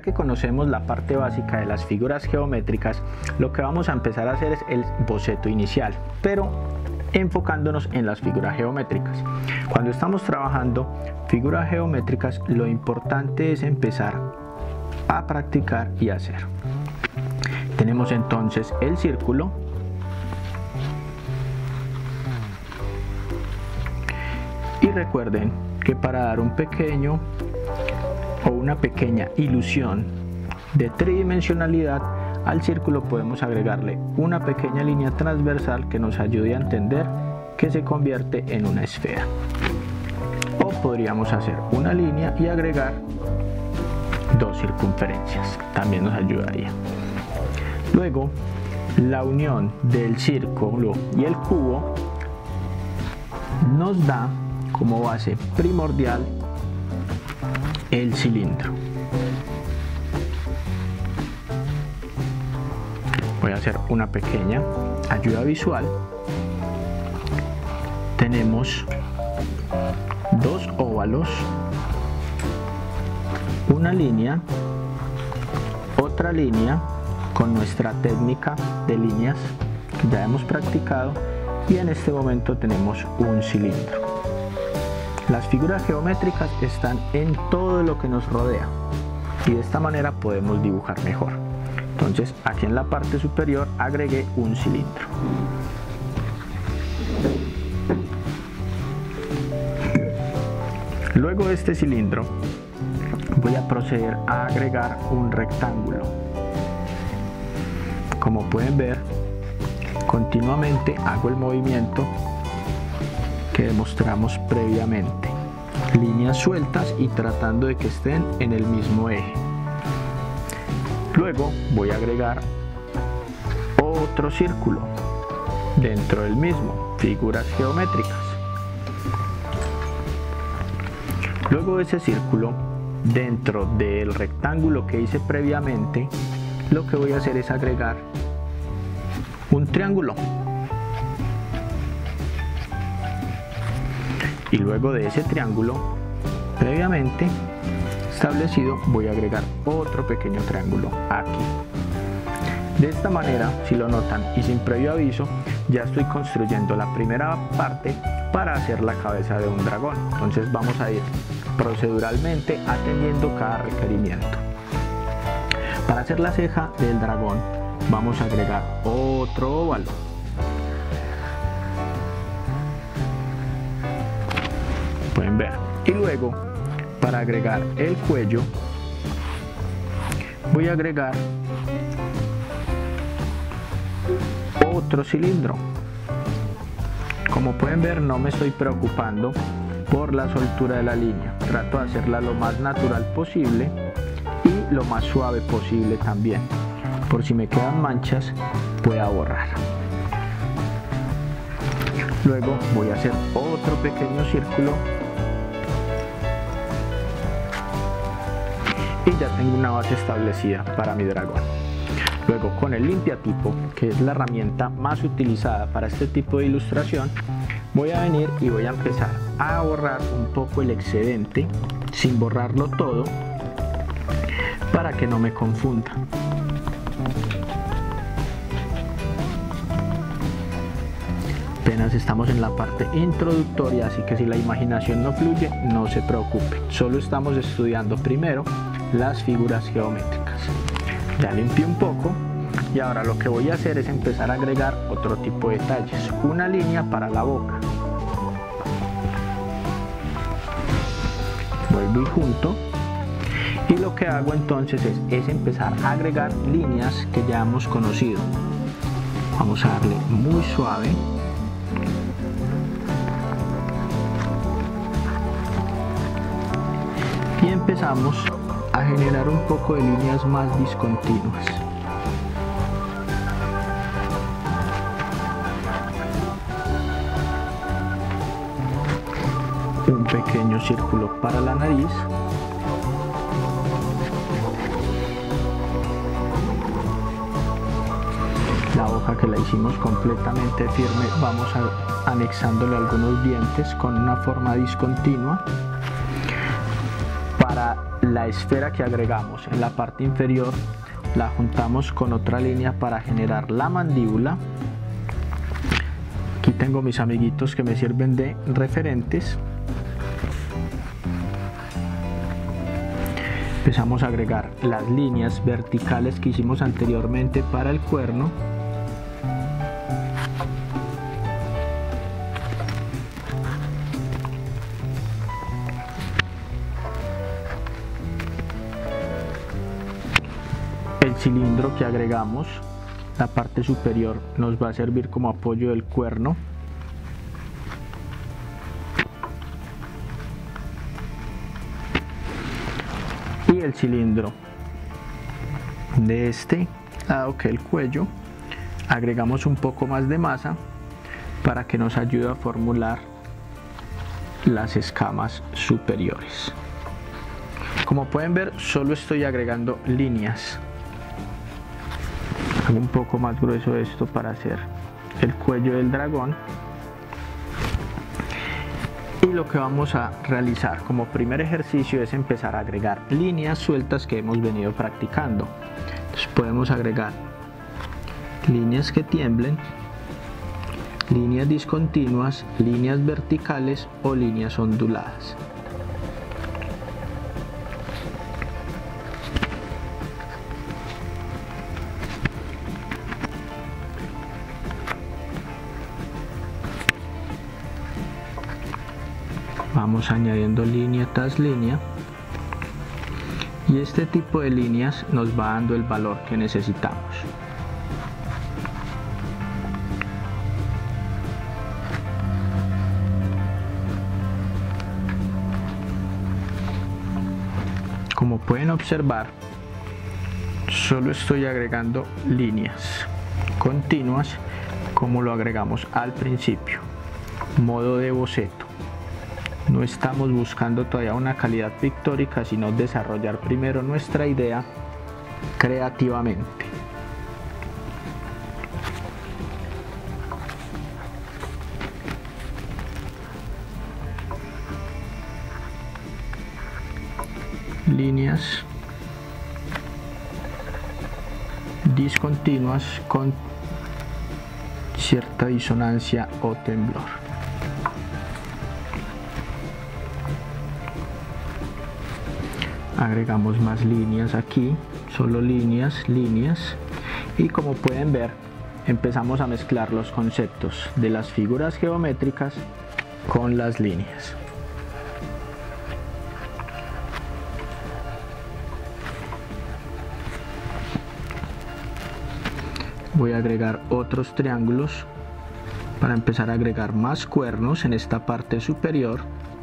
que conocemos la parte básica de las figuras geométricas, lo que vamos a empezar a hacer es el boceto inicial, pero enfocándonos en las figuras geométricas. Cuando estamos trabajando figuras geométricas, lo importante es empezar a practicar y hacer. Tenemos entonces el círculo, y recuerden que para dar un pequeño o una pequeña ilusión de tridimensionalidad al círculo podemos agregarle una pequeña línea transversal que nos ayude a entender que se convierte en una esfera. O podríamos hacer una línea y agregar dos circunferencias, también nos ayudaría. Luego, la unión del círculo y el cubo nos da como base primordial el cilindro. Voy a hacer una pequeña ayuda visual. Tenemos dos óvalos, una línea, otra línea con nuestra técnica de líneas que ya hemos practicado, y en este momento tenemos un cilindro. Las figuras geométricas están en todo lo que nos rodea y de esta manera podemos dibujar mejor. Entonces aquí en la parte superior agregué un cilindro. Luego de este cilindro voy a proceder a agregar un rectángulo. Como pueden ver, continuamente hago el movimiento que demostramos previamente, líneas sueltas y tratando de que estén en el mismo eje. Luego voy a agregar otro círculo dentro del mismo, figuras geométricas. Luego de ese círculo, dentro del rectángulo que hice previamente, lo que voy a hacer es agregar un triángulo. Y luego de ese triángulo previamente establecido voy a agregar otro pequeño triángulo aquí. De esta manera, si lo notan y sin previo aviso, ya estoy construyendo la primera parte para hacer la cabeza de un dragón. Entonces vamos a ir proceduralmente atendiendo cada requerimiento. Para hacer la ceja del dragón vamos a agregar otro óvalo. Pueden ver. Y luego, para agregar el cuello, voy a agregar otro cilindro. Como pueden ver, no me estoy preocupando por la soltura de la línea. Trato de hacerla lo más natural posible y lo más suave posible también. Por si me quedan manchas, pueda borrar. Luego voy a hacer otro pequeño círculo y ya tengo una base establecida para mi dragón. Luego, con el limpiatipo, que es la herramienta más utilizada para este tipo de ilustración, voy a venir y voy a empezar a borrar un poco el excedente sin borrarlo todo para que no me confunda. Apenas estamos en la parte introductoria, así que si la imaginación no fluye, no se preocupe. Solo estamos estudiando primero las figuras geométricas. Ya limpié un poco y ahora lo que voy a hacer es empezar a agregar otro tipo de detalles. Una línea para la boca. Vuelvo y junto. Y lo que hago entonces es empezar a agregar líneas que ya hemos conocido. Vamos a darle muy suave. Y empezamos a generar un poco de líneas más discontinuas. Un pequeño círculo para la nariz. La hoja que la hicimos completamente firme, vamos anexándole algunos dientes con una forma discontinua. Para la esfera que agregamos en la parte inferior la juntamos con otra línea para generar la mandíbula. Aquí tengo mis amiguitos que me sirven de referentes. Empezamos a agregar las líneas verticales que hicimos anteriormente para el cuerno. El cilindro que agregamos, la parte superior, nos va a servir como apoyo del cuerno. Y el cilindro de este lado, que el cuello, agregamos un poco más de masa para que nos ayude a formular las escamas superiores. Como pueden ver, solo estoy agregando líneas. Hago un poco más grueso esto para hacer el cuello del dragón. Y lo que vamos a realizar como primer ejercicio es empezar a agregar líneas sueltas que hemos venido practicando. Entonces podemos agregar líneas que tiemblen, líneas discontinuas, líneas verticales o líneas onduladas. Vamos añadiendo línea tras línea y este tipo de líneas nos va dando el valor que necesitamos. Como pueden observar, solo estoy agregando líneas continuas como lo agregamos al principio, modo de boceto. No estamos buscando todavía una calidad pictórica, sino desarrollar primero nuestra idea creativamente. Líneas discontinuas con cierta disonancia o temblor. Agregamos más líneas aquí, solo líneas, líneas, y como pueden ver empezamos a mezclar los conceptos de las figuras geométricas con las líneas. Voy a agregar otros triángulos para empezar a agregar más cuernos en esta parte superior.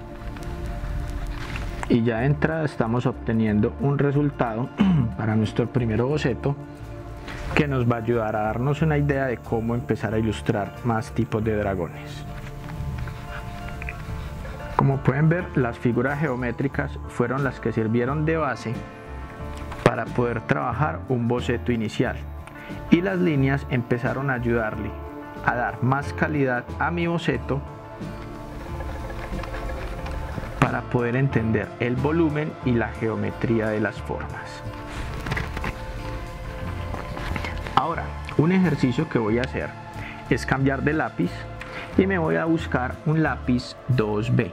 Y ya de entrada estamos obteniendo un resultado para nuestro primer boceto que nos va a ayudar a darnos una idea de cómo empezar a ilustrar más tipos de dragones. Como pueden ver, las figuras geométricas fueron las que sirvieron de base para poder trabajar un boceto inicial, y las líneas empezaron a ayudarle a dar más calidad a mi boceto para poder entender el volumen y la geometría de las formas. Ahora, un ejercicio que voy a hacer es cambiar de lápiz y me voy a buscar un lápiz 2B.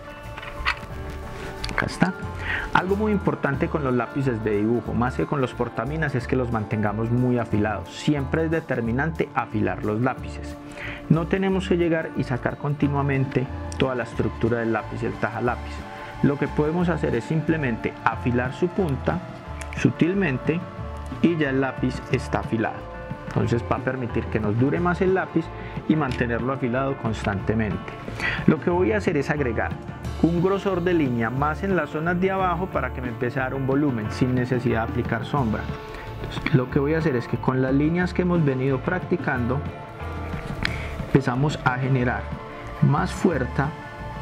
Acá está. Algo muy importante con los lápices de dibujo, más que con los portaminas, es que los mantengamos muy afilados. Siempre es determinante afilar los lápices. No tenemos que llegar y sacar continuamente toda la estructura del lápiz y el tajalápiz. Lo que podemos hacer es simplemente afilar su punta sutilmente y ya el lápiz está afilado. Entonces va a permitir que nos dure más el lápiz y mantenerlo afilado constantemente. Lo que voy a hacer es agregar un grosor de línea más en las zonas de abajo para que me empiece a dar un volumen sin necesidad de aplicar sombra. Entonces, lo que voy a hacer es que con las líneas que hemos venido practicando empezamos a generar más fuerza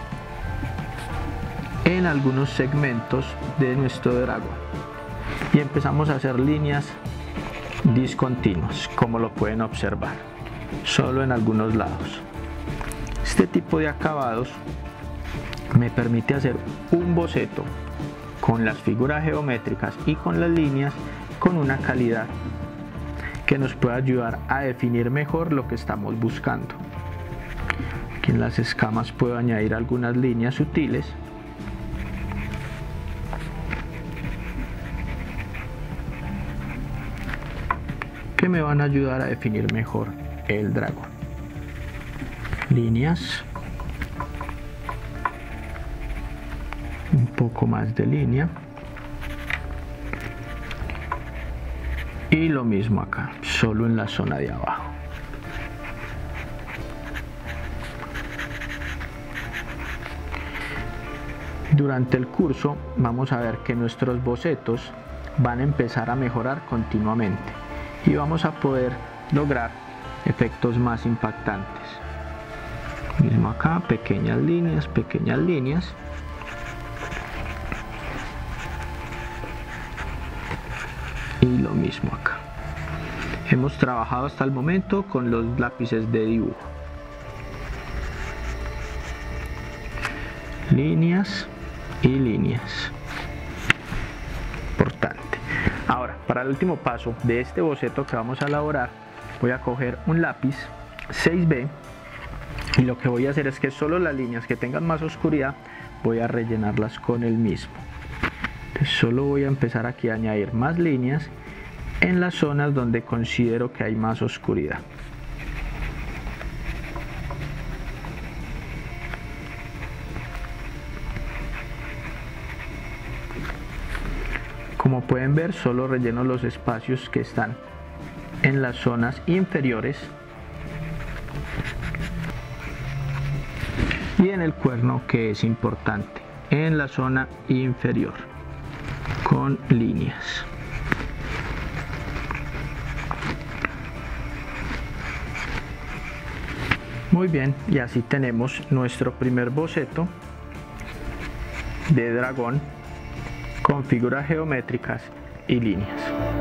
en algunos segmentos de nuestro dragón y empezamos a hacer líneas discontinuas, como lo pueden observar, solo en algunos lados. Este tipo de acabados me permite hacer un boceto con las figuras geométricas y con las líneas con una calidad que nos pueda ayudar a definir mejor lo que estamos buscando. Aquí en las escamas puedo añadir algunas líneas sutiles que me van a ayudar a definir mejor el dragón. Líneas, un poco más de línea y lo mismo acá, solo en la zona de abajo. Durante el curso vamos a ver que nuestros bocetos van a empezar a mejorar continuamente y vamos a poder lograr efectos más impactantes. Mismo acá, pequeñas líneas, y lo mismo acá. Hemos trabajado hasta el momento con los lápices de dibujo. Líneas y líneas. Importante. Ahora, para el último paso de este boceto que vamos a elaborar, voy a coger un lápiz 6B y lo que voy a hacer es que solo las líneas que tengan más oscuridad voy a rellenarlas con el mismo. Entonces solo voy a empezar aquí a añadir más líneas en las zonas donde considero que hay más oscuridad. Como pueden ver, solo relleno los espacios que están en las zonas inferiores y en el cuerno, que es importante, en la zona inferior con líneas. Muy bien, y así tenemos nuestro primer boceto de dragón con figuras geométricas y líneas.